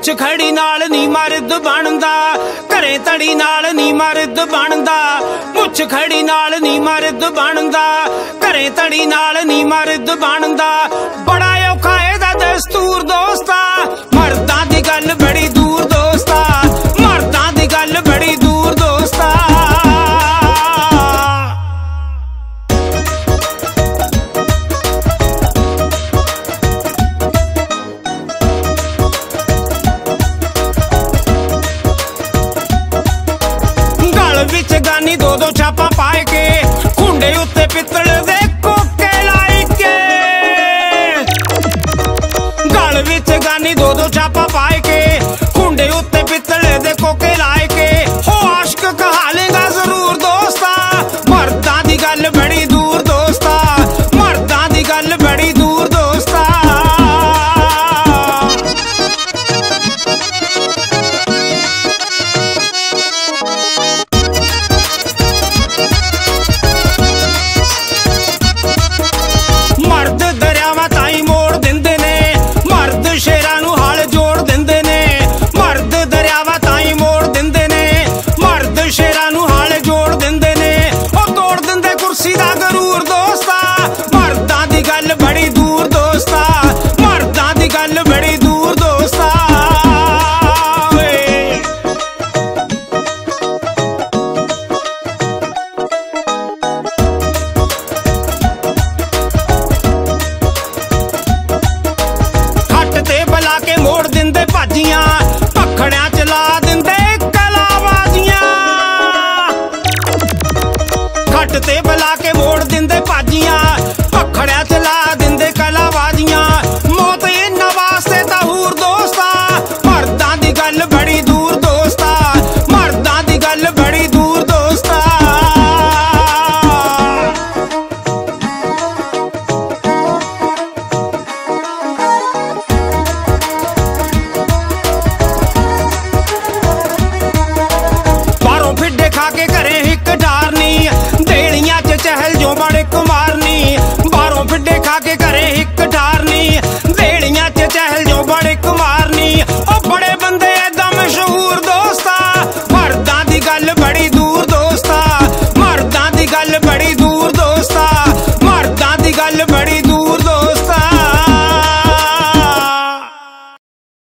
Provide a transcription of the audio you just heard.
मुछ खड़ी नाल नी मर्द बनदा, घरे तड़ी नाल नी मर्द बनदा। मुछ खड़ी नाल नी मर्द बनदा, घरे तड़ी नाल नी मर्द बनदा। बड़ा औखा एदा दस्तूर दोस्ता, मर्दां दी गल बड़ी दूर दोस्ता, मर्दां दी गल बड़ी दूर दोस्ता। विच गानी दो दो छापा पाए के, खुंडे उत्ते पित्तल दे कोके लाई के। गल विच गानी दो दो छापा पाए के, खुंडे उत्ते पित्तल दे कोके लाई के। हो आशिक कहा लेगा जरूर दोस्ता, मर्दां दी गल बड़ी दूर दोस्ता, मर्दां दी गल बड़ी दूर दोस्ता। मर्द दरियावां ताईं मोड़ दिंदे ने, मर्द शेरां नूं हल जोड़ दिंदे ने। मर्द दरियावां ताईं मोड़ दिंदे ने, मर्द शेरां नूं हल जोड़ दिंदे ने। ओ तोड़ दिंदे कुर्सी दा गरूर दोस्ता, मर्दां दी गल बड़ी दूर दोस्ता, मर्दां दी गल बड़ी दूर दोस्ता। बला के मोड़ दिंदे भाजियां, पखड़ियां चला दिंदे कलाबाजियां। खट ते बला के मोड़ दिंदे भाजियां, पखड़ियां चला दिंदे कलाबाजियां। मौत इन्हां वास्ते तहूर दोस्ता, मर्दां दी गल बड़ी दूर दोस्ता, मर्दां दी गल बड़ी दूर दोस्ता। खा के घरे हिक डारनी, देलियां च चहल जो